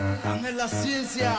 Dame la ciencia.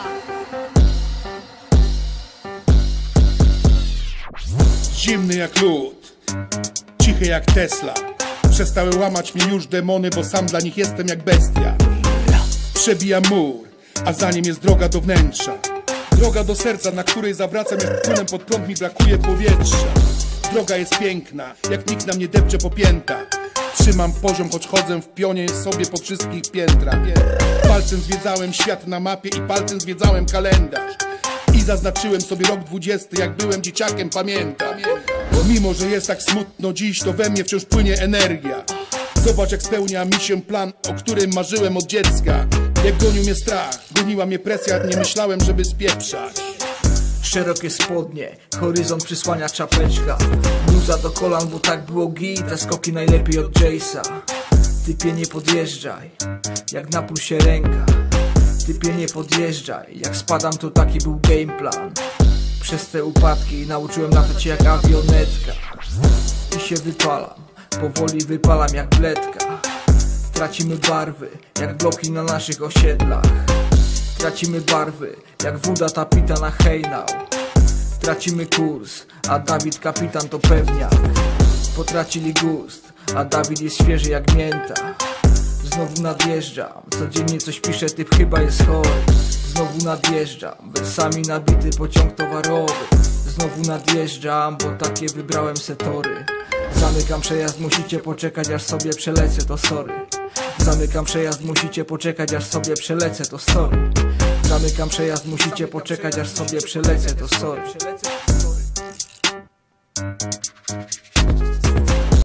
Zimny jak lód, cichy jak Tesla. Przestały łamać mnie już demony, bo sam dla nich jestem jak bestia. Przebijam mur, a za nim jest droga do wnętrza. Droga do serca, na której zawracam, jak płynę pod prąd, mi brakuje powietrza. Droga jest piękna, jak nikt na mnie depcze po piętach. Trzymam poziom, choć chodzę w pionie sobie po wszystkich piętrach. Palcem zwiedzałem świat na mapie i palcem zwiedzałem kalendarz. I zaznaczyłem sobie rok 20, jak byłem dzieciakiem, pamiętam. Mimo że jest tak smutno dziś, to we mnie wciąż płynie energia. Zobacz, jak spełnia mi się plan, o którym marzyłem od dziecka. Jak gonił mnie strach, goniła mnie presja, nie myślałem, żeby spieprzać. Szerokie spodnie, horyzont przysłania czapeczka. Bluza do kolan, bo tak było git, te skoki najlepiej od Jace'a. Typie nie podjeżdżaj, jak na pulsie ręka. Typie nie podjeżdżaj, jak spadam to taki był game plan. Przez te upadki nauczyłem latać jak awionetka. I się wypalam, powoli wypalam jak bledka. Tracimy barwy, jak bloki na naszych osiedlach. Tracimy barwy, jak woda tapita na hejnał. Tracimy kurs, a Dawid kapitan to pewniak. Potracili gust, a Dawid jest świeży jak mięta. Znowu nadjeżdżam, codziennie coś piszę, typ chyba jest chory. Znowu nadjeżdżam, wersami nabity pociąg towarowy. Znowu nadjeżdżam, bo takie wybrałem se tory. Zamykam przejazd, musicie poczekać aż sobie przelecę, to sorry. Zamykam przejazd, musicie poczekać aż sobie przelecę, to sorry. Zamykam przejazd, musicie poczekać aż sobie przelecę, to sorry.